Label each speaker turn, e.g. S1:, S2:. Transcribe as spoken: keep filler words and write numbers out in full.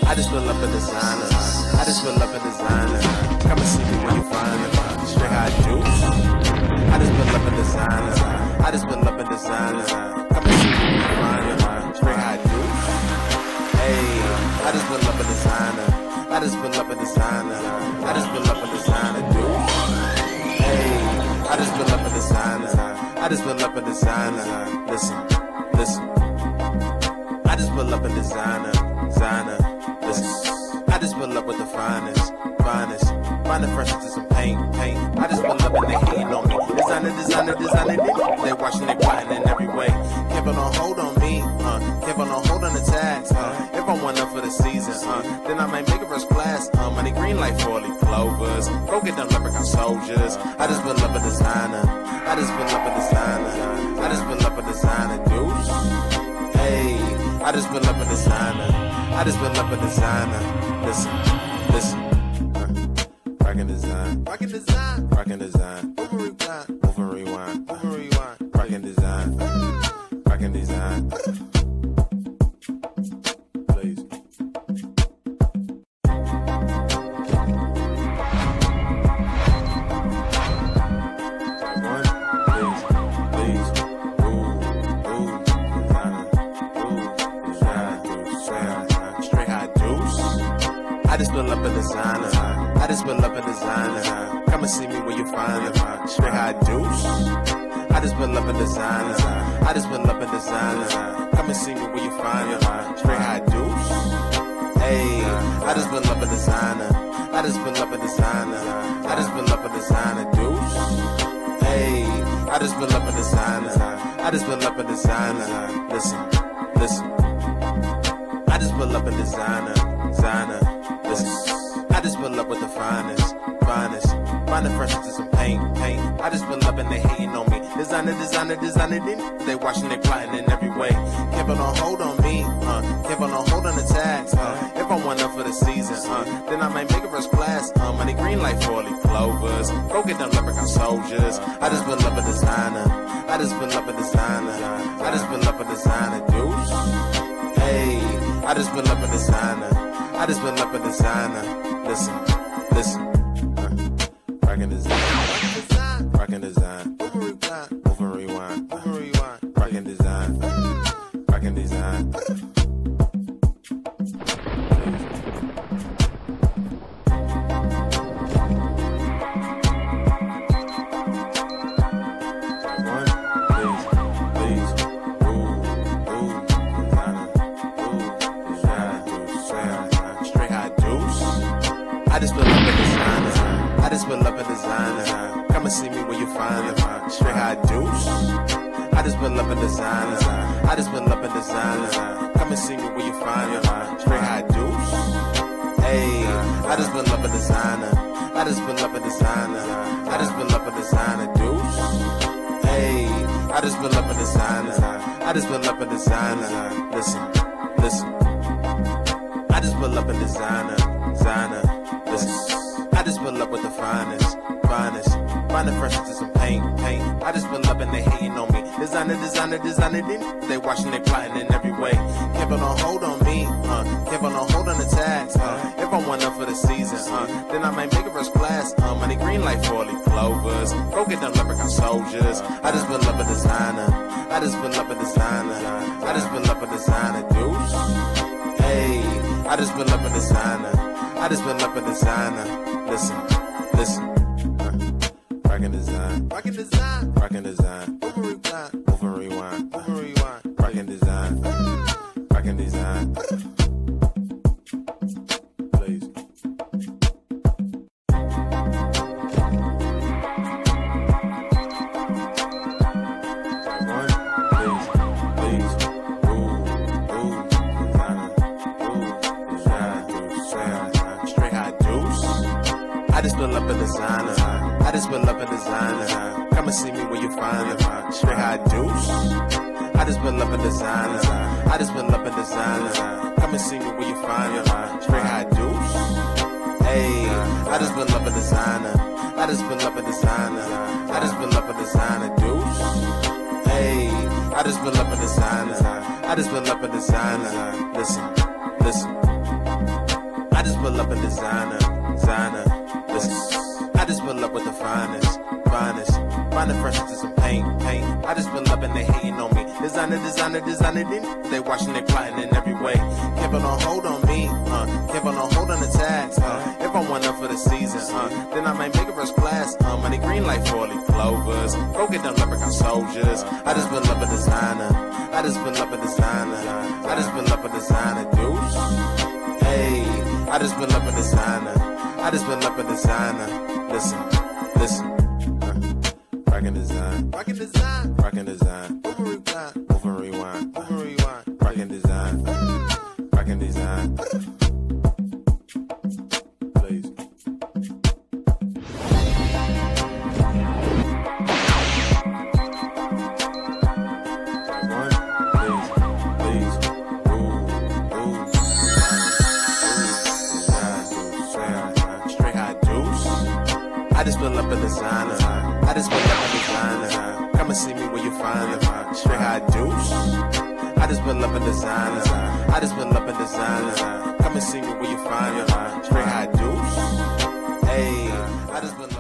S1: I just pull up a designer. I just pull up a designer. Come and see me when you find it. Straight high juice. I just pull up a designer. I just pull up a designer. Come and see me when you find it. Straight high juice. Hey, I just pull up a designer. I just pull up a designer. I just pull up a designer, dude. Hey, I just pull up a designer. I just pull up a designer. Listen, listen. I just pull up a designer, designer. Listen, I just pull up with the finest, finest. Find the freshness to some paint, paint. I just pull up and they hating on me. Designer, designer, designer. They watching, they plotting in every way. Keep on a hold on me, uh. Keep on a hold on the tags, uh. If I want up for the season, uh, then I might make a first class. Uh, money green like four-leaf clovers. Go get them leprechaun soldiers. I just pull up a designer. I just pull up a designer. I just pull up a designer, deuce. Hey, I just pull up a designer. I just pull up a designer. Listen, listen. Uh, rockin' design. Rockin' design. Rockin' design. Over rewind. Over rewind. Over rewind. Rockin' design. Rockin' design. Please. I just pull up a designer. I just pull up a designer. Come and see me when you find it. Straight high juice. I just pull up a designer. I just pull up a designer. Come and see me when you find it. Straight high juice. Hey, I just pull up a designer. I just pull up a designer. I just pull up a designer, deuce. Hey, I just pull up a designer. I just pull up a designer. Listen, listen. I just pull up a designer, designer. Listen, I just pull up with the finest, finest. Find the freshness to some paint, paint. I just pull up and they hating on me. Designer, designer, designer. Then they watching, they plotting in every way. Keep on a hold on me, uh. Keep on a hold on the tags, uh. If I want up for the season, uh, then I might make a first class. Uh, money green like four-leaf clovers. Go get them leprechaun soldiers. I just pull up a designer. I just pull up a designer. I just pull up a designer, deuce. Hey, I just pull up a designer. I just pull up a designer. Listen, listen. Uh, rockin' design. Rockin' design. Over rewind. Over rewind. Over rewind. Rockin' design. Rockin' design. I just pull up a designer. I just pull up a designer. Come and see me when you find it. Straight high juice. I just pull up a designer. I just pull up a designer. Come and see me when you find it. Straight high juice. Hey, I just pull up a designer. I just pull up a designer. I just pull up a designer, deuce. Hey, I just pull up a designer. I just pull up a designer. Listen, listen. I just pull up a designer, designer. Listen, I just pull up with the finest, finest. Find the freshness to some paint, paint. I just pull up and they hating on me. Designer, designer, designer. Then they watching, they plotting in every way. Keep on a hold on me, uh. Keep on a hold on the tags, uh. If I want up for the season, uh, then I might make a first class. Uh, money green like four-leaf clovers. Go get them leprechaun soldiers. I just pull up a designer. I just pull up a designer. I just pull up a designer, deuce. Hey, I just pull up a designer. I just pull up a designer. Listen, listen. Uh, rockin' design. Rockin' design. Rockin' design. Over rewind. Over rewind. Over rewind. Rockin' design. Rockin' design. Please. I just pull up a designer. I just pull up a designer. Come and see me when you find it. Straight high juice. I just pull up a designer. I just pull up a designer. Come and see me when you find it. Straight high juice. Hey, I just pull up a designer. I just pull up a designer. I just pull up a designer, deuce. Hey, I just pull up a designer. I just pull up a designer. Listen, listen. I just pull up in designer, designer. Listen, I just pull up with the finest, finest. Find the freshness to some paint, paint. I just pull up and they hating on me. Designer, designer, designer. Then they watching, they plotting in every way. Keep on hold on me, uh. Keep on hold on the tags, uh. If I want up for the season, uh, then I might make a first class. Uh, money green like four-leaf clovers. Go get them leprechaun soldiers. I just pull up a designer. I just pull up a designer. I just pull up a designer, deuce. Hey, I just pull up a designer. I just pull up a designer. Listen, listen. Uh, rockin' design, rockin' design, rockin' design. Over rewind, over rewind, over rewind. Rockin' design, rockin' design. Please. I just pull up a designer. I just pull up a designer. Come and see me where you find it. Straight high deuce. I just pull up a designer. I just pull up a designer. Come and see me where you find it. Straight high deuce. Hey, I just pull up.